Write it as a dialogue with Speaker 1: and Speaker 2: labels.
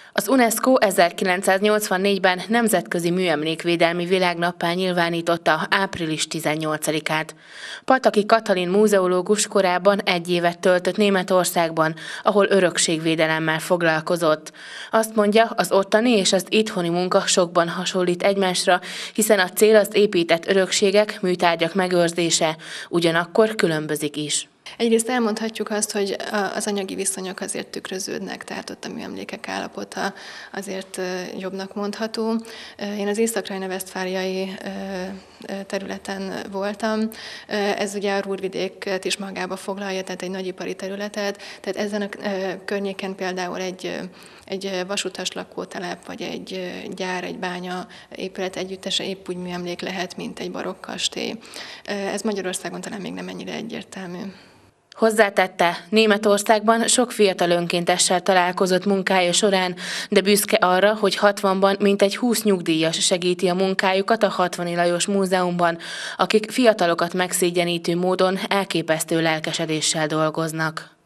Speaker 1: Az UNESCO 1984-ben Nemzetközi Műemlékvédelmi Világnappá nyilvánította április 18-át. Pataki Katalin múzeológus korábban 1 évet töltött Németországban, ahol örökségvédelemmel foglalkozott. Azt mondja, az ottani és az itthoni munka sokban hasonlít egymásra, hiszen a cél az épített örökségek, műtárgyak megőrzése, ugyanakkor különbözik is.
Speaker 2: Egyrészt elmondhatjuk azt, hogy az anyagi viszonyok azért tükröződnek, tehát ott a műemlékek állapota azért jobbnak mondható. Én az észak-rajna-vesztfáliai területen voltam. Ez ugye a Ruhrvidéket is magába foglalja, tehát egy nagyipari területet. Tehát ezen a környéken például egy vasutas lakótelep, vagy egy gyár, egy bánya épület együttese épp úgy műemlék lehet, mint egy barokk kastély. Ez Magyarországon talán még nem ennyire egyértelmű.
Speaker 1: Hozzátette, Németországban sok fiatal önkéntessel találkozott munkája során, de büszke arra, hogy 60-ban mintegy 20 nyugdíjas segíti a munkájukat a 60 Lajos Múzeumban, akik fiatalokat megszégyenítő módon elképesztő lelkesedéssel dolgoznak.